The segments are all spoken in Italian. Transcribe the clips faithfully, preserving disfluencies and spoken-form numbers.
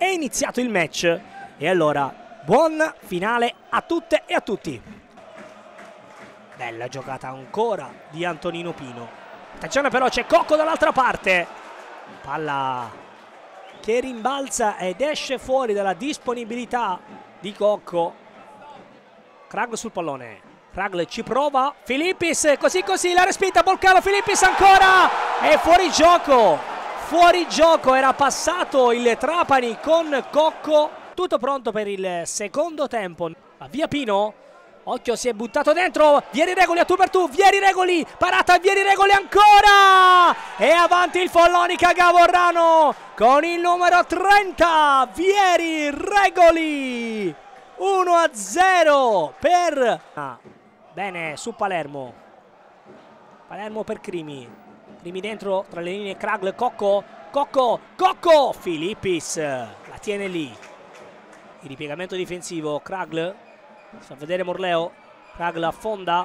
è iniziato il match. E allora, buon finale a tutte e a tutti. Bella giocata ancora di Antonino Pino. Attenzione però, c'è Cocco dall'altra parte. Palla che rimbalza ed esce fuori dalla disponibilità di Cocco. Kragl sul pallone. Kragl ci prova. Filippis, così così, la respinta, Bolcano, Filippis ancora. È fuori gioco. Fuori gioco, era passato il Trapani con Cocco. Tutto pronto per il secondo tempo. Va via Pino. Occhio, si è buttato dentro. Vieri Regoli a tu per tu. Vieri Regoli. Parata, Vieri Regoli ancora. E avanti il Follonica Gavorrano con il numero trenta. Vieri Regoli. uno a zero per... Ah, bene, su Palermo. Palermo per Crimi. Crimi dentro, tra le linee Kragl, Cocco. Cocco, Cocco. Filippis la tiene lì. Il ripiegamento difensivo, Kragl, si fa vedere Morleo, Kragl affonda,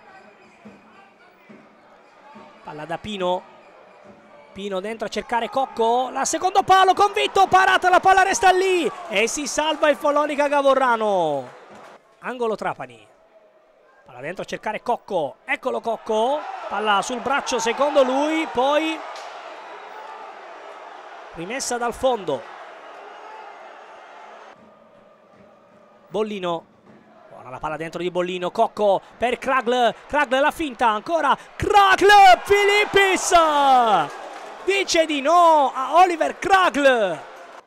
palla da Pino, Pino dentro a cercare Cocco, la secondo palo, convinto, parata, la palla resta lì e si salva il Follonica Gavorrano. Angolo Trapani, palla dentro a cercare Cocco, eccolo Cocco, palla sul braccio secondo lui, poi rimessa dal fondo. Bollino, ora la palla dentro di Bollino, Cocco per Kragl, Kragl la finta, ancora Kragl, Filippis dice di no a Oliver Kragl.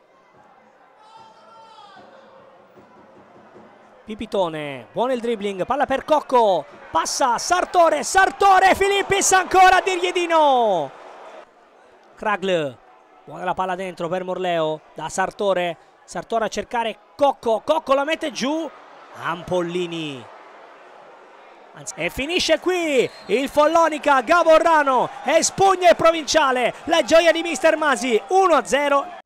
Pipitone, buono il dribbling, palla per Cocco, passa Sartore, Sartore, Filippis ancora a dirgli di no. Kragl, buona la palla dentro per Morleo, da Sartore, Sartore a cercare Cocco, Cocco la mette giù, Ampollini. Anzi, e finisce qui il Follonica Gavorrano, espugna il Provinciale, la gioia di mister Masi, uno a zero.